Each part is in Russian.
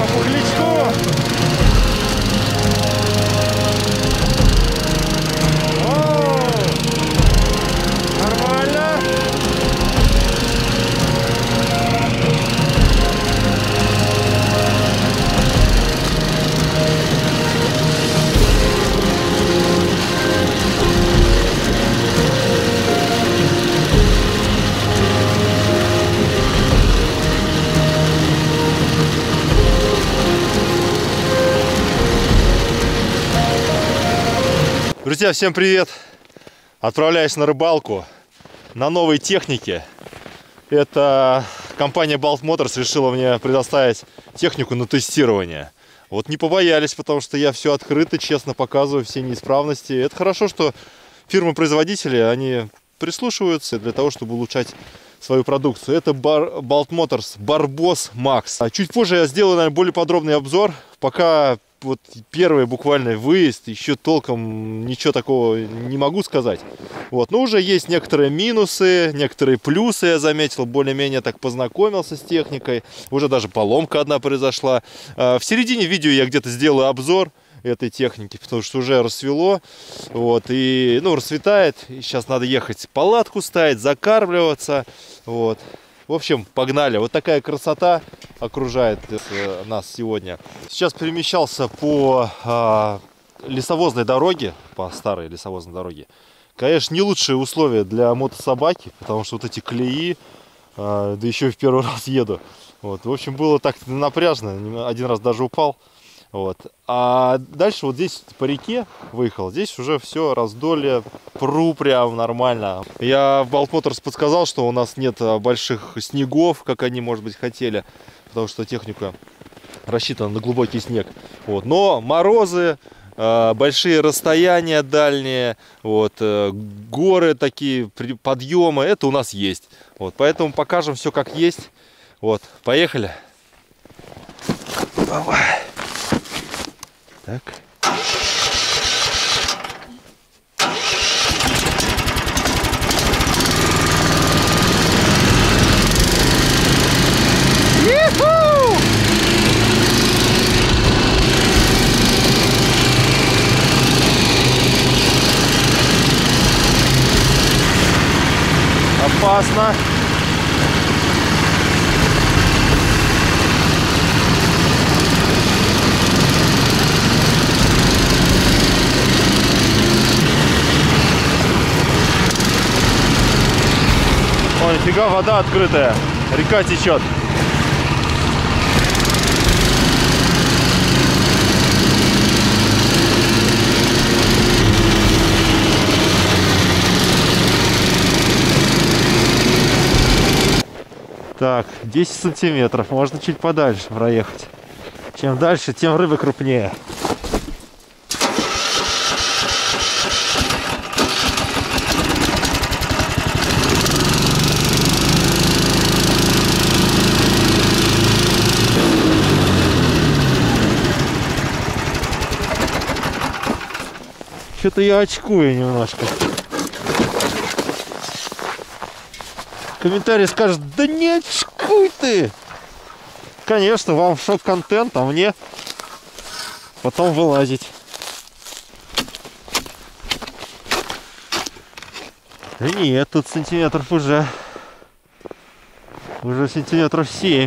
по пухлячку. Друзья, всем привет! Отправляюсь на рыбалку на новой технике. Это компания Bolt Motors решила мне предоставить технику на тестирование. Вот не побоялись, потому что я все открыто, честно показываю все неисправности. Это хорошо, что фирмы-производители, они прислушиваются для того, чтобы улучшать свою продукцию. Это Bolt Motors Barboss Max. Чуть позже я сделаю, наверное, более подробный обзор. Пока вот первый буквально выезд, еще толком ничего такого не могу сказать. Вот, но уже есть некоторые минусы, некоторые плюсы я заметил, более-менее так познакомился с техникой. Уже даже поломка одна произошла. В середине видео я где-то сделаю обзор этой техники, потому что уже рассвело. Вот, и, ну, рассветает. И сейчас надо ехать палатку ставить, закармливаться. Вот. В общем, погнали. Вот такая красота окружает нас сегодня. Сейчас перемещался по лесовозной дороге, по старой лесовозной дороге. Конечно, не лучшие условия для мотособаки, потому что вот эти колеи, да еще и в первый раз еду. Вот. В общем, было так напряжно, один раз даже упал. Вот. А дальше вот здесь по реке выехал, здесь уже все раздолье, пру прям нормально. Я в Bolt Motors подсказал, что у нас нет больших снегов, как они, может быть, хотели, потому что техника рассчитана на глубокий снег. Вот. Но морозы, большие расстояния дальние, вот, горы такие, подъемы, это у нас есть. Вот. Поэтому покажем все как есть. Вот. Поехали. Давай. Так. Опасно. О, нифига, вода открытая. Река течет. Так, 10 сантиметров. Можно чуть подальше проехать. Чем дальше, тем рыба крупнее. Что-то я очкую немножко. Комментарий скажет: да не очкуй ты! Конечно, вам шок-контент, а мне потом вылазить. Да нет, тут сантиметров уже сантиметров 7.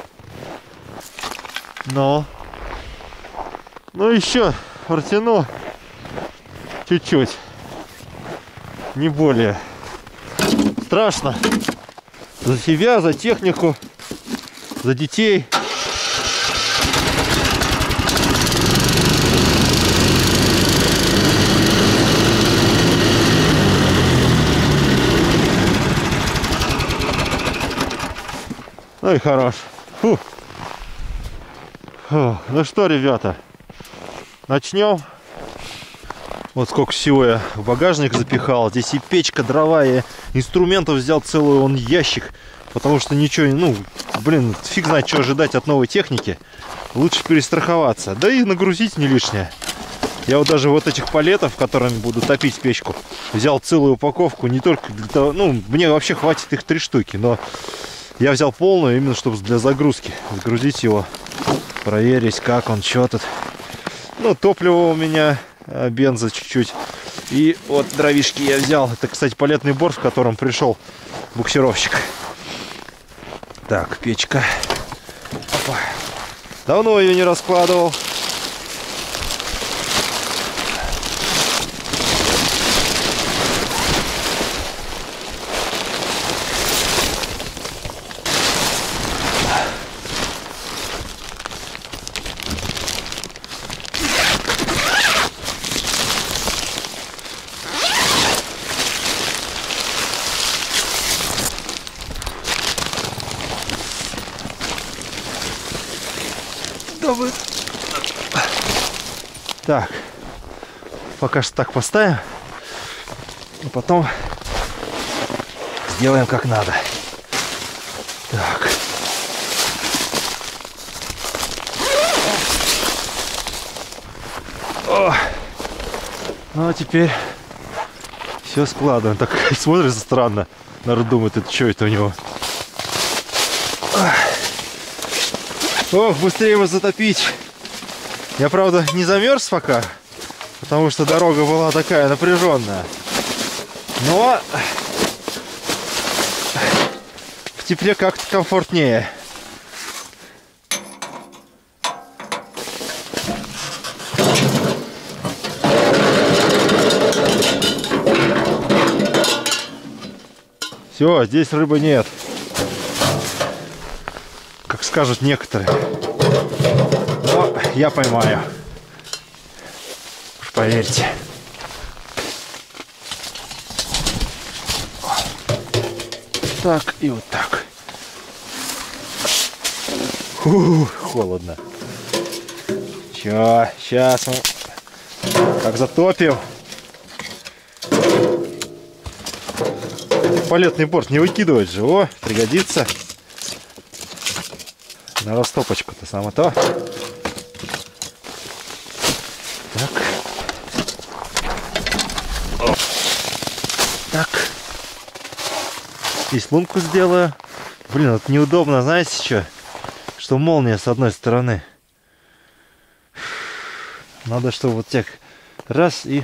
Но ну еще протяну чуть-чуть, не более. Страшно за себя, за технику, за детей. Ну и хорош. Фу. Фу. Ну что, ребята, начнем. Вот сколько всего я в багажник запихал. Здесь и печка, дрова, и инструментов взял целый он ящик. Потому что ничего, ну, блин, фиг знает, что ожидать от новой техники. Лучше перестраховаться. Да и нагрузить не лишнее. Я вот даже вот этих палетов, которыми буду топить печку, взял целую упаковку. Не только для того, ну, мне вообще хватит их 3 штуки. Но я взял полную, именно чтобы для загрузки. Загрузить его проверить, как он, что тут. Ну, топливо у меня, бенза чуть-чуть. И вот дровишки я взял. Это, кстати, палетный борт, в котором пришел буксировщик. Так, печка. Опа. Давно ее не раскладывал. Так, пока что так поставим, а потом сделаем как надо. Так. О! Ну а теперь все складываем. Так смотрится странно. Народ думает, это что это у него? Ох, быстрее его затопить. Я, правда, не замерз пока, потому что дорога была такая напряженная. Но в тепле как-то комфортнее. Все, здесь рыбы нет. Как скажут некоторые. Но я поймаю. Уж поверьте. Так и вот так. Холодно. Чё, сейчас мы как затопим. Палетный борт не выкидывать же. О, пригодится. На растопочку-то само то. Так. Оп. Так. Здесь лунку сделаю. Блин, вот неудобно, знаете что? Что молния с одной стороны. Надо, чтобы вот так раз и...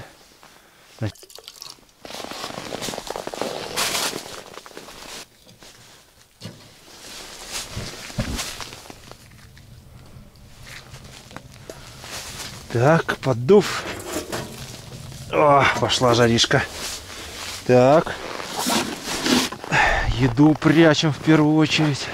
Так, поддув. О, пошла жаришка. Так. Еду прячем в первую очередь.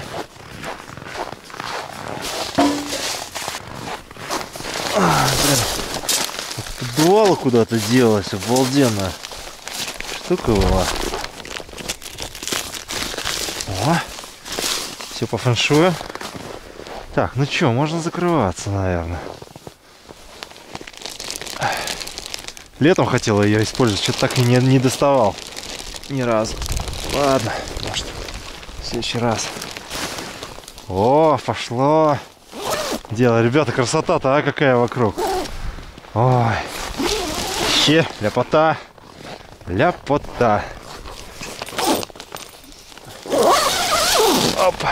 Блин. Поддувало куда-то делось. Обалденно. Штука была. О. Все по фэншую. Так, ну что, можно закрываться, наверное. Летом хотел ее использовать, что-то так и не доставал ни разу. Ладно, может, в следующий раз. О, пошло дело. Ребята, красота-то, а какая вокруг. Ой, вообще ляпота. Ляпота. Оп.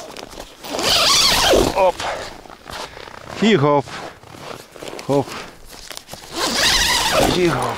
Оп. И хоп. Хоп. Фигов.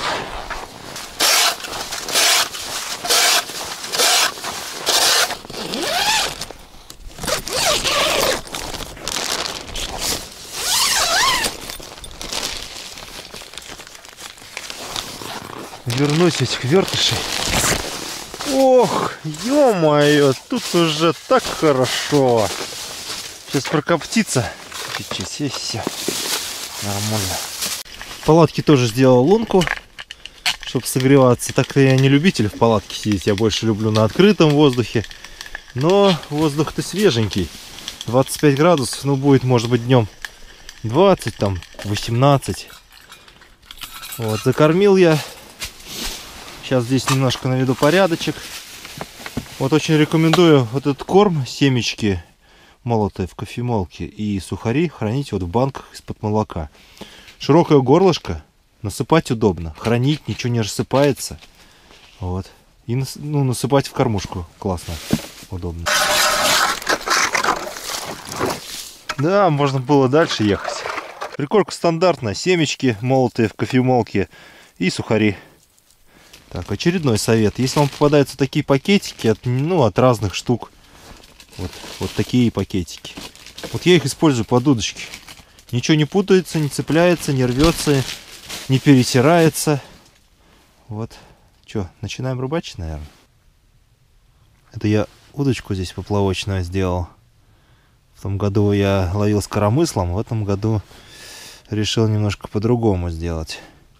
Вернусь этих вертышей. Ох, ё-моё, тут уже так хорошо. Сейчас прокоптится. Чуть-чуть, и все. Нормально. В палатке тоже сделал лунку, чтобы согреваться. Так-то я не любитель в палатке сидеть, я больше люблю на открытом воздухе. Но воздух-то свеженький. 25 градусов, ну будет, может быть, днем 20, там, 18. Вот, закормил я. Сейчас здесь немножко наведу порядочек. Вот очень рекомендую вот этот корм, семечки молотые в кофемолке и сухари хранить вот в банках из-под молока. Широкое горлышко, насыпать удобно, хранить, ничего не рассыпается. Вот. И насыпать в кормушку классно, удобно. Да, можно было дальше ехать. Прикормка стандартная. Семечки молотые в кофемолке и сухари. Так, очередной совет. Если вам попадаются такие пакетики от разных штук. Вот такие пакетики. Вот я их использую под удочки. Ничего не путается, не цепляется, не рвется, не перетирается. Вот. Что, начинаем рыбачить, наверное? Это я удочку здесь поплавочную сделал. В том году я ловил с коромыслом, в этом году решил немножко по-другому сделать.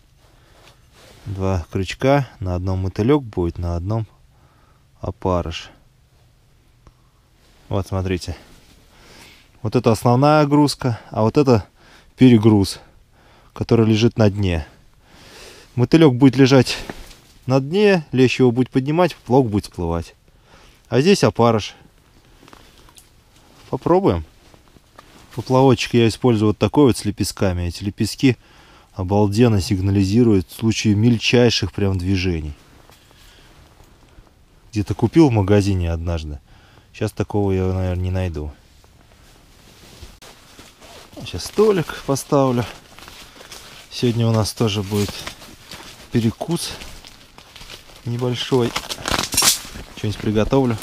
2 крючка, на одном мотылек будет, на одном опарыш. Вот, смотрите. Вот это основная грузка, а вот это перегруз, который лежит на дне. Мотылек будет лежать на дне, лещ его будет поднимать, плавок будет всплывать. А здесь опарыш. Попробуем. Поплавочек я использую вот такой вот с лепестками. Эти лепестки обалденно сигнализируют в случае мельчайших прям движений. Где-то купил в магазине однажды. Сейчас такого я, наверное, не найду. Сейчас столик поставлю. Сегодня у нас тоже будет перекус небольшой. Что-нибудь приготовлю.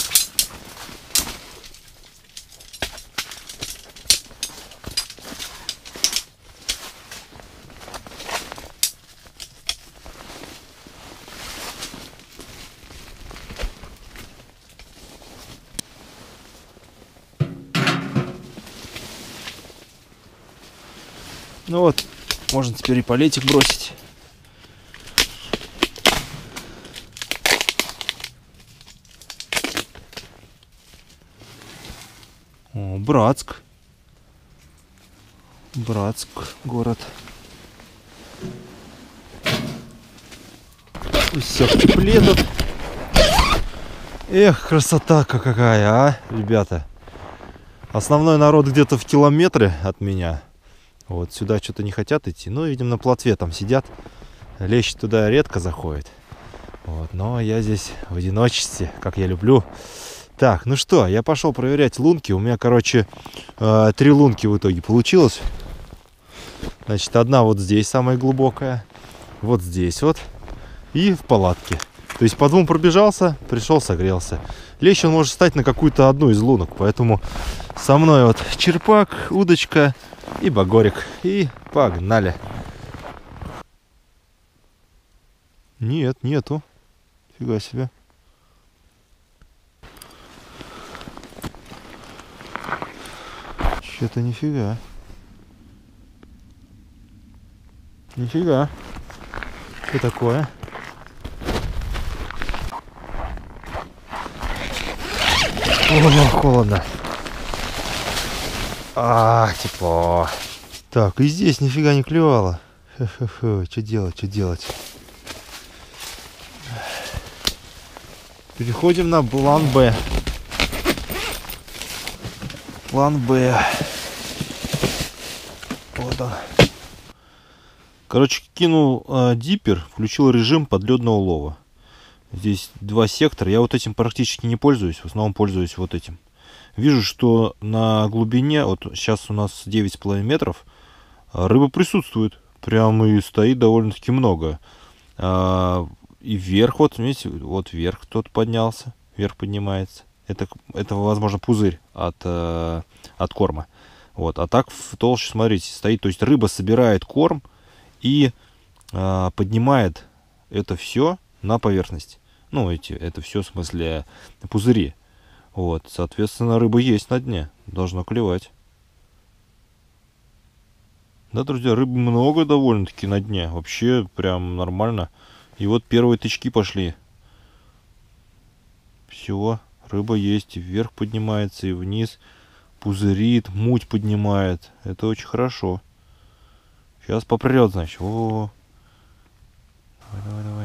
Ну вот, можно теперь и палетик бросить. О, Братск. Братск, город. И все в тепле тут. Эх, красота-ка какая, а, ребята. Основной народ где-то в километре от меня. Вот сюда что-то не хотят идти. Ну, видимо, на плотве там сидят. Лещ туда редко заходит. Вот, но я здесь в одиночестве, как я люблю. Так, ну что, я пошел проверять лунки. У меня, короче, 3 лунки в итоге получилось. Значит, одна вот здесь самая глубокая. Вот здесь вот. И в палатке. То есть по 2 пробежался, пришел, согрелся. Лещ он может встать на какую-то одну из лунок. Поэтому со мной вот черпак, удочка и багорик. И погнали. Нет, нету. Фига себе. Что-то нифига. Нифига. Что такое? О, холодно. Тепло. Так, и здесь нифига не клевало. Что делать, что делать? Переходим на план Б. План Б. Вот он. Короче, кинул диппер, включил режим подледного улова. Здесь 2 сектора. Я вот этим практически не пользуюсь. В основном пользуюсь вот этим. Вижу, что на глубине, вот сейчас у нас 9,5 метров, рыба присутствует. Прям и стоит довольно-таки много. И вверх, вот, видите, вот вверх кто-то поднялся. Вверх поднимается. Это возможно, пузырь от корма. Вот. А так в толще, смотрите, стоит. То есть рыба собирает корм и поднимает это все на поверхность. Ну, это все, в смысле, пузыри. Вот, соответственно, рыба есть на дне. Должно клевать. Да, друзья, рыбы много довольно-таки на дне. Вообще, прям нормально. И вот первые тычки пошли. Все, рыба есть. И вверх поднимается, и вниз. Пузырит, муть поднимает. Это очень хорошо. Сейчас попрет, значит. О-о-о. Давай.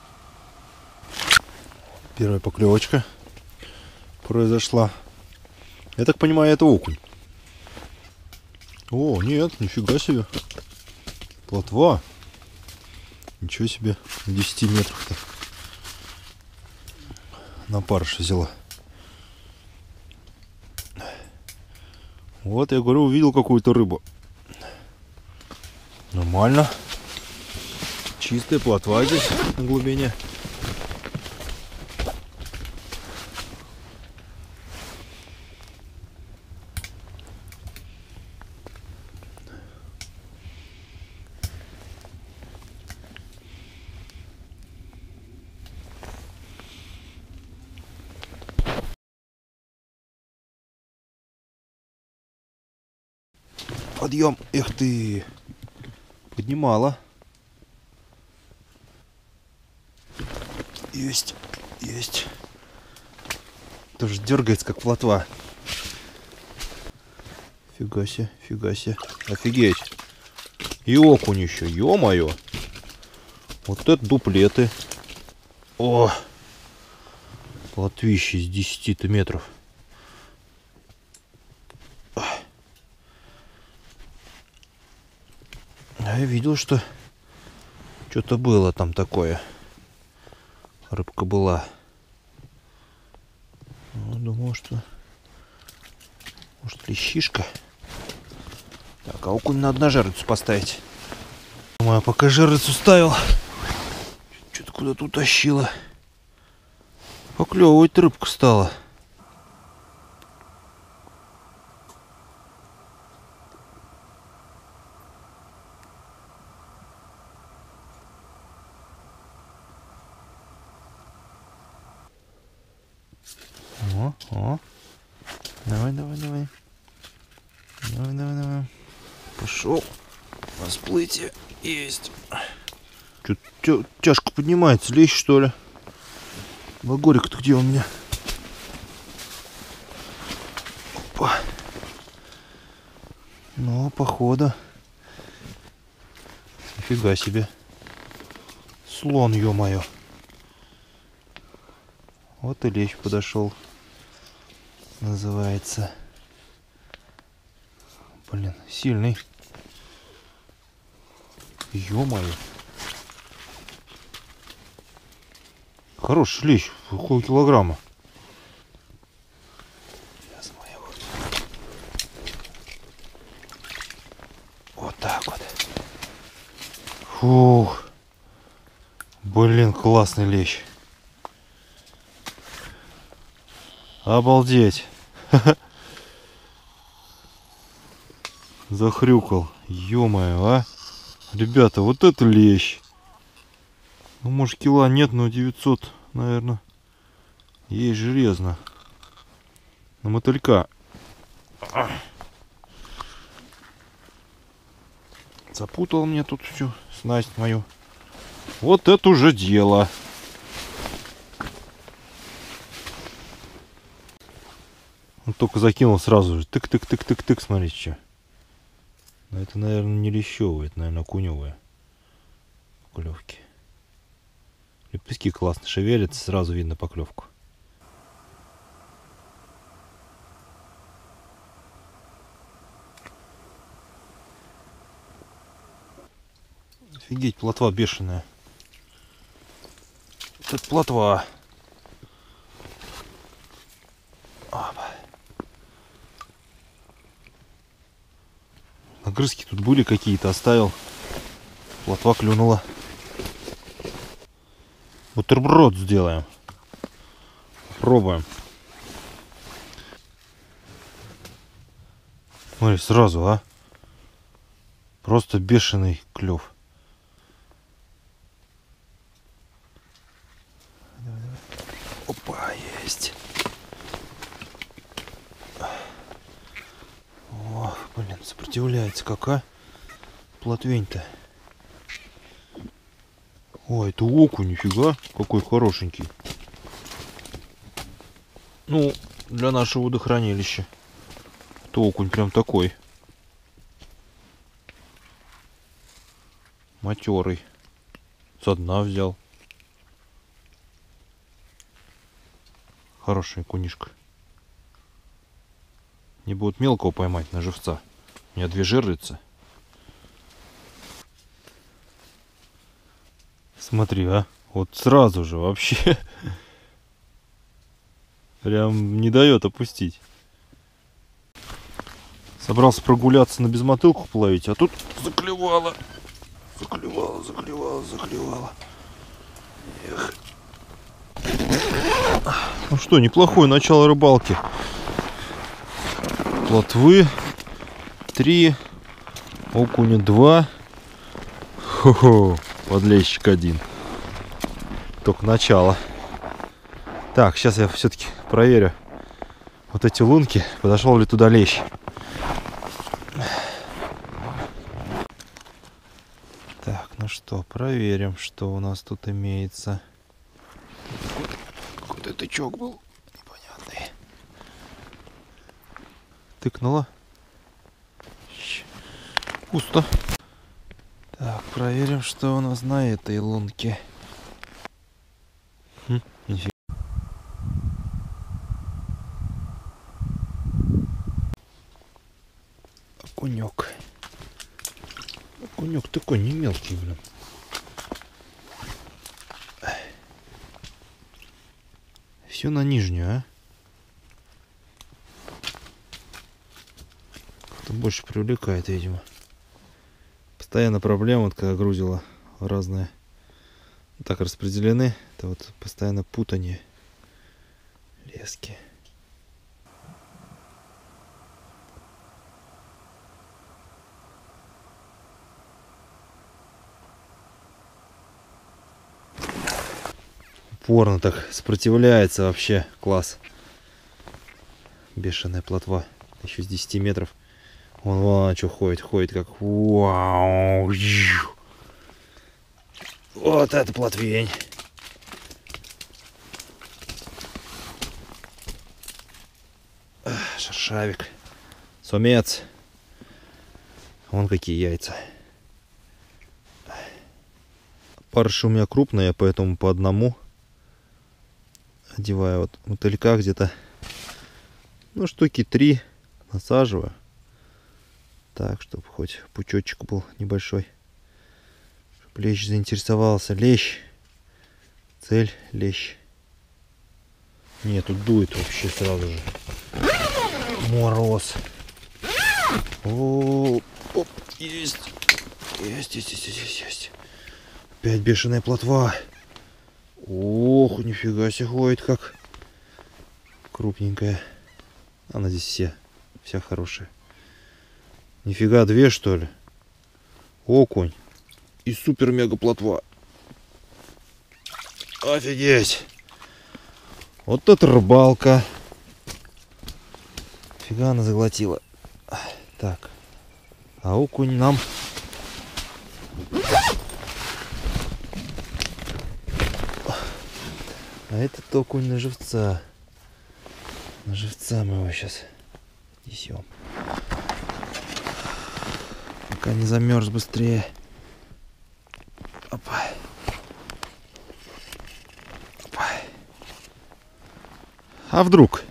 Первая поклевочка произошла. Я так понимаю, это окунь. О, нет, нифига себе. Плотва. Ничего себе. На 10 метрах-то. На парыш взяла. Вот, я говорю, увидел какую-то рыбу. Нормально. Чистая плотва здесь на глубине. Подъем, эх ты, поднимала. Есть, есть. Тоже дергается, как плотва. Фига себе, фига себе. Офигеть. И окунь еще, ё-моё. Вот это дуплеты. О! Плотвище из 10 метров. Я видел, что что-то было там такое. Рыбка была. Ну, думал, что может лещишка. Так, а окунь надо на жерлицу поставить. Думаю, пока жерлицу ставил, что-то куда-то утащила. Поклевывать рыбка стала. О. Давай, давай, давай. Давай, давай, давай. Пошел. Расплытие есть. Что-то тяжко поднимается. Лещ, что ли? Багорик-то где у меня? Опа. Ну, походу. Нифига себе. Слон, ё-моё. Вот и лещ подошел. Называется. Блин, сильный. Ё-моё. Хороший лещ, около килограмма. Сейчас мы его... Вот так вот. Фух. Блин, классный лещ. Обалдеть. Захрюкал. Ё-моё, а. Ребята, вот это лещ. Ну, может, кила нет, но 900, наверное. Есть железно. На мотылька. Запутал мне тут всю снасть мою. Вот это уже дело. Он только закинул сразу же. Тык-тык-тык-тык-тык. Смотрите, что. Но это, наверное, не лещевые. Это, наверное, окуневые поклевки. Лепестки классно шевелятся. Сразу видно поклевку. Офигеть, плотва бешеная. Вот это плотва. Опа. Огрызки тут были какие-то, оставил. Плотва клюнула. Бутерброд сделаем. Попробуем. Смотри, сразу, а. Просто бешеный клев. Опа, есть. Ох, блин, сопротивляется какая плотвень-то. Ой, это окунь, нифига, какой хорошенький. Ну, для нашего водохранилища. Это окунь прям такой. Матерый. Со дна взял. Хорошая кунишка. Не будут мелкого поймать на живца. У меня 2 жерлицы. Смотри, а. Вот сразу же вообще. Прям не дает опустить. Собрался прогуляться на безмотылку половить, а тут заклевало. Заклевало. Эх. Ну что, неплохое начало рыбалки. Плотвы 3, окуня 2. Хо-хо, подлещик 1. Только начало. Так, сейчас я все-таки проверю вот эти лунки, подошел ли туда лещ. Так, ну что, проверим, что у нас тут имеется. Какой-то тычок был непонятный. Тыкнуло. Пусто. Так, проверим, что у нас на этой лунке. Нифига. Окунек. Окунек такой не мелкий, блин. Все на нижнюю, а? Кто больше привлекает, видимо. Постоянно проблема, вот когда грузила разные так распределены, это вот постоянно путание лески. Упорно так сопротивляется, вообще класс. Бешеная плотва, еще с 10 метров. Вон что ходит как вау. Вот это плотвень. Шершавик. Сомец. Вон какие яйца. Парыши у меня крупные, поэтому по одному одеваю. Вот мотылька где-то, ну, штуки 3 насаживаю. Так, чтобы хоть пучочек был небольшой. Чтобы лещ заинтересовался. Лещ. Цель лещ. Нет, тут дует вообще сразу же. Мороз. О, оп, есть. Есть. Опять бешеная плотва. Ох, нифига себе ходит как. Крупненькая. Она здесь вся хорошая. Нифига, 2 что ли? Окунь. И супер-мега плотва. Офигеть. Вот это рыбалка. Фига она заглотила. Так. А окунь нам... А этот окунь на живца. На живца мы его сейчас несем. Пока не замерз быстрее. Опа. Опа. А вдруг?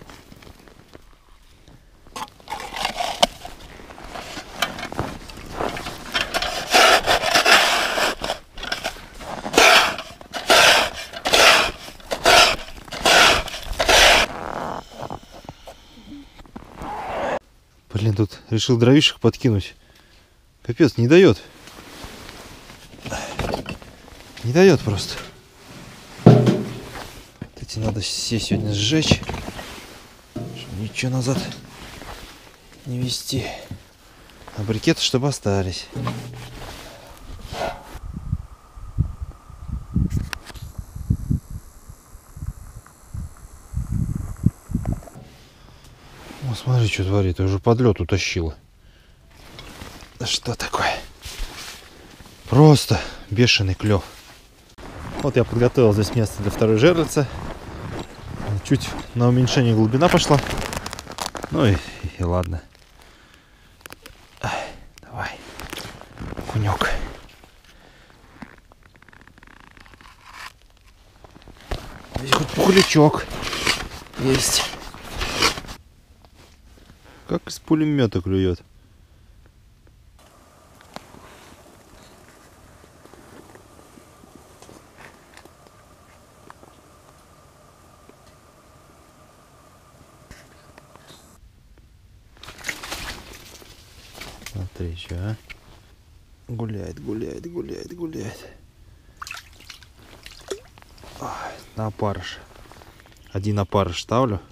Блин, тут решил дровишек подкинуть. Капец, не дает. Не дает просто. Вот эти надо все сегодня сжечь, чтобы ничего назад не везти. А брикеты чтобы остались. О, смотри, что творит. Уже под лед утащила. Да что такое? Просто бешеный клев. Вот я подготовил здесь место для второй жерлицы. Чуть на уменьшение глубина пошла. Ну и ладно. Давай. Окунек. Здесь хоть пухлячок есть. Как из пулемета клюет. Смотри, что, а? Гуляет, гуляет, гуляет, гуляет. Ой, на опарыш. Один опарыш ставлю.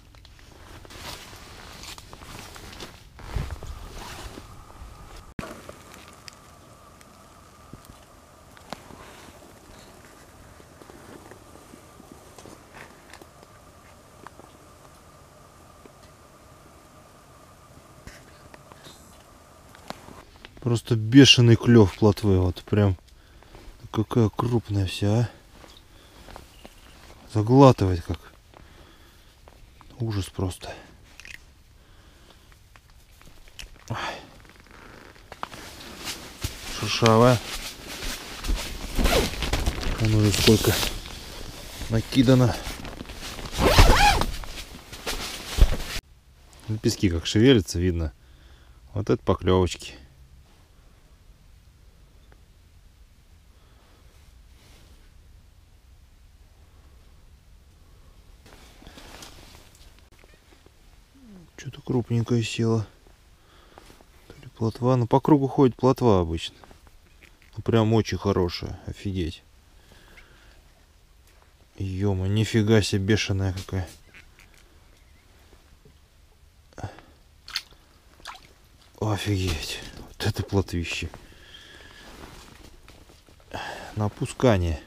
Просто бешеный клев плотвы. Вот прям какая крупная вся, а. Заглатывает как. Ужас просто. Ой. Шершавая. Вон уже сколько накидано. Пески как шевелятся, видно. Вот это поклевочки. Что-то крупненькое села. То ли плотва. Ну, по кругу ходит плотва обычно. Ну, прям очень хорошая. Офигеть. Ё-моё, нифига себе бешеная какая. Офигеть. Вот это плотвище. На опускание.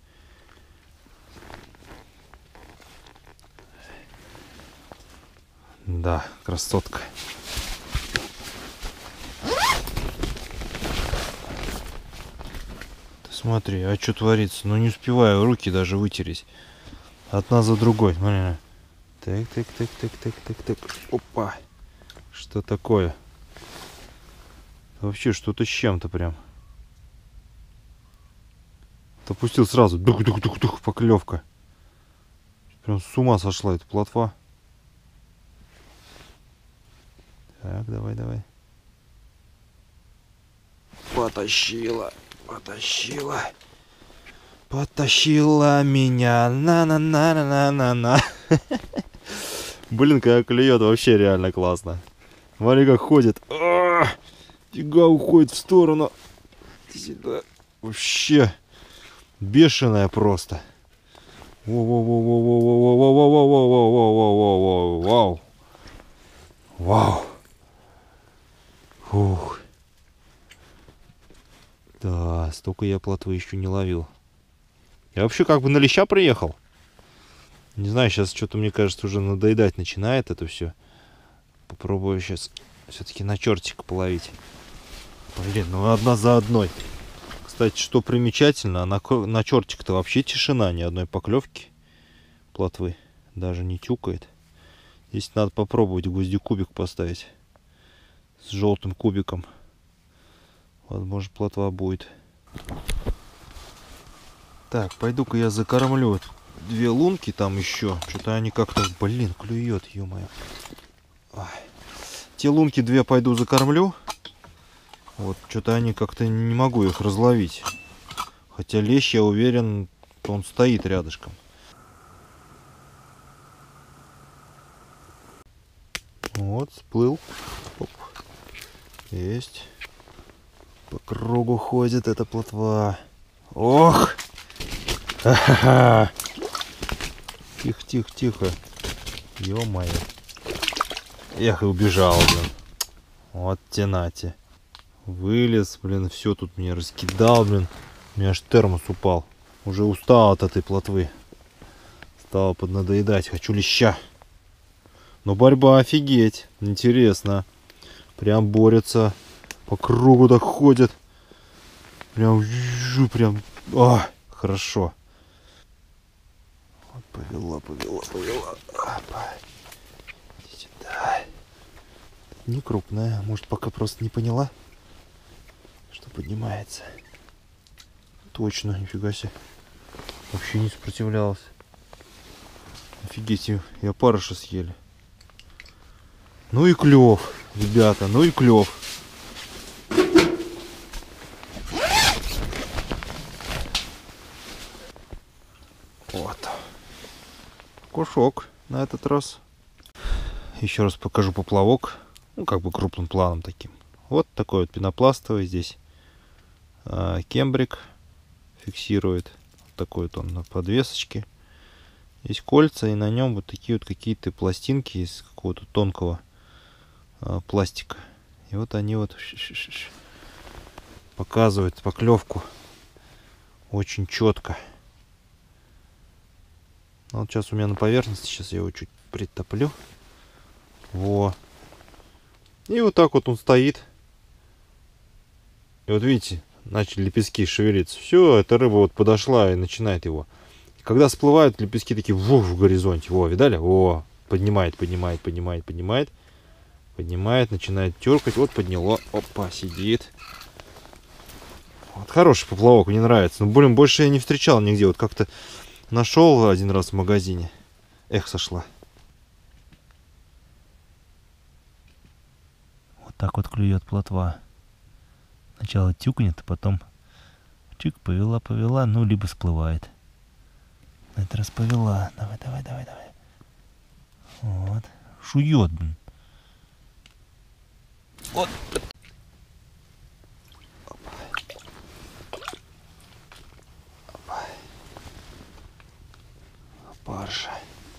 Да, красотка. Ты смотри, а что творится? Ну не успеваю руки даже вытереть. Одна за другой. Смотри. Так, так, так, так, так, так, так. Опа. Что такое? Вообще что-то с чем-то прям. Допустил сразу. Дух-дух-дух-дух, поклевка. Прям с ума сошла эта плотва. Так, давай, давай. Потащила, потащила. Потащила меня. На-на-на-на-на-на. Блин, как клюет, вообще реально классно. Смотри, как ходит. Фига уходит в сторону. Сюда. Вообще бешеная просто. Вау. Вау. Фух. Да, столько я плотвы еще не ловил. Я вообще как бы на леща приехал. Не знаю, сейчас что-то, мне кажется, уже надоедать начинает это все. Попробую сейчас все-таки на чертика половить. Блин, ну одна за одной. Кстати, что примечательно, на чертик-то вообще тишина, ни одной поклевки плотвы. Даже не тюкает. Здесь надо попробовать гвоздикубик поставить. С желтым кубиком. Возможно, плотва будет. Так, пойду-ка я закормлю две лунки там еще. Что-то они как-то, блин, клюет, ё-моё. Те лунки две пойду закормлю. Вот, что-то они как-то не могу их разловить. Хотя лещ, я уверен, он стоит рядышком. Вот, всплыл. Оп. Есть. По кругу ходит эта плотва. Ох! Ха-ха-ха! Тихо, тихо, тихо. Ё-моё. Эх, и убежал, блин. Вот тенате. Вылез, блин, все тут мне раскидал, блин. У меня аж термос упал. Уже устал от этой плотвы. Стало поднадоедать. Хочу леща. Но борьба офигеть. Интересно. Прям борется. По кругу так ходит. Прям. Хорошо. Вот повела. Опа. Иди сюда. Не крупная. Может, пока просто не поняла, что поднимается. Точно, нифига себе. Вообще не сопротивлялась. Офигеть, и опарыша съели. Ну и клев, ребята, ну и клев. Вот. Кушок на этот раз. Еще раз покажу поплавок. Ну, как бы крупным планом таким. Вот такой вот пенопластовый здесь. Кембрик фиксирует. Вот такой вот он на подвесочке. Есть кольца, и на нем вот такие вот какие-то пластинки из какого-то тонкого пластика. И вот они вот показывают поклевку очень четко. Вот сейчас у меня на поверхности, сейчас я его чуть притоплю. Во. И вот так вот он стоит. И вот видите, начали лепестки шевелиться. Все, эта рыба вот подошла и начинает его. И когда всплывают, лепестки такие в горизонте. Во, видали? О, поднимает, поднимает, поднимает, поднимает. Поднимает, начинает теркать. Вот подняло. Опа, сидит. Вот хороший поплавок, мне нравится. Но, блин, больше я не встречал нигде. Вот как-то нашел один раз в магазине. Эх, сошла. Вот так вот клюет плотва. Сначала тюкнет, а потом чик, повела, повела, ну, либо всплывает. На этот раз повела. Давай, давай, давай, давай. Вот. Шует, блин. Вот. Парша.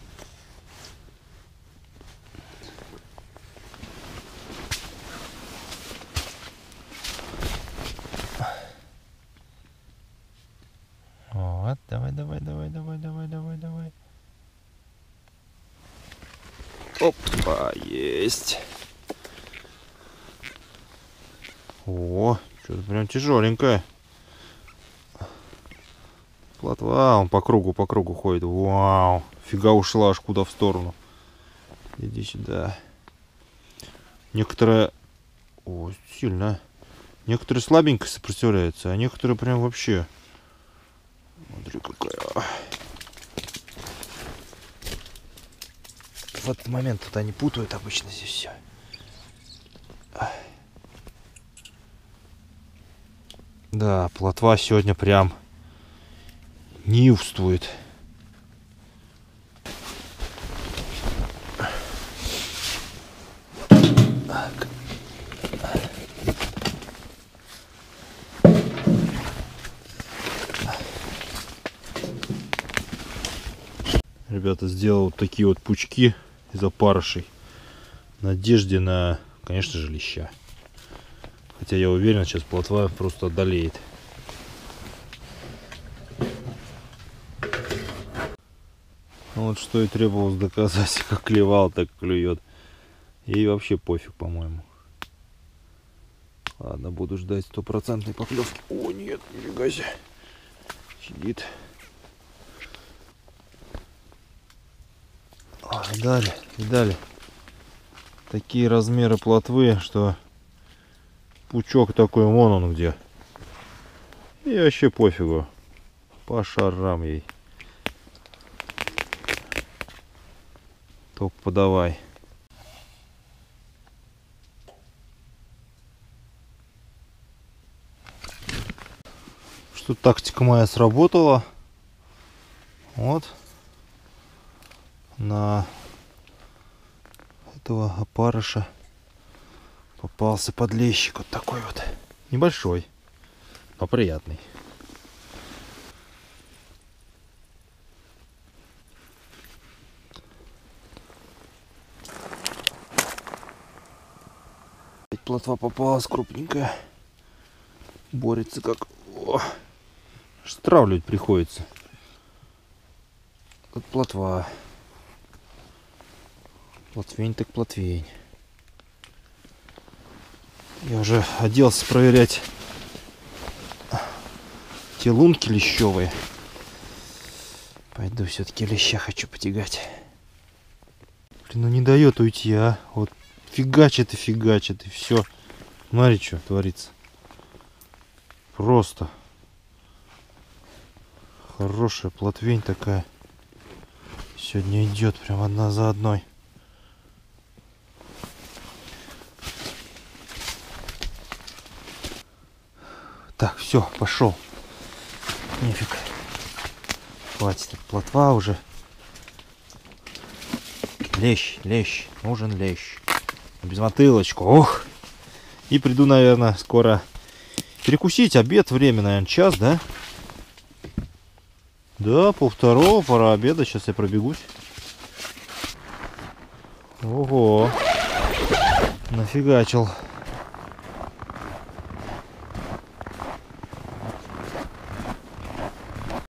Вот, давай, давай, давай, давай, давай, давай, давай. Опа, есть. О, что-то прям тяжеленькое. Плотва, он по кругу ходит. Вау, фига ушла аж куда в сторону. Иди сюда. Некоторые... О, сильно. Некоторые слабенько сопротивляются, а некоторые прям вообще... Смотри, какая... В этот момент тут они путают обычно здесь все. Да, плотва сегодня прям неистует. Так. Ребята, сделал вот такие вот пучки из опарышей в надежде на, конечно же, леща. Хотя я уверен, сейчас плотва просто одолеет. Вот что и требовалось доказать, как клевал, так клюет. И вообще пофиг, по-моему. Ладно, буду ждать стопроцентной поклевки. О, нет, нифига себе. Сидит. Видали, видали. Такие размеры плотвы, что пучок такой, вон он где. И вообще пофигу. По шарам ей. Только подавай. Что тактика моя сработала. Вот. На этого опарыша попался подлещик вот такой вот. Небольшой, но приятный. Плотва попалась крупненькая. Борется как... О, стравливать приходится. Тут плотва. Плотвень так плотвень. Я уже оделся проверять те лунки лещевые. Пойду все-таки леща хочу потягать. Блин, ну не дает уйти, а. Вот фигачит и все. Смотри, что творится. Просто хорошая плотвень такая. Сегодня идет прям одна за одной. Так, все, пошел. Нифиг. Хватит, плотва уже. Лещ, лещ, нужен лещ. Без мотылочку. Ох, И приду, наверное, скоро перекусить. Обед, время, наверное, час, да? Да, 1:30, пора обеда. Сейчас я пробегусь. Ого. Нафигачил.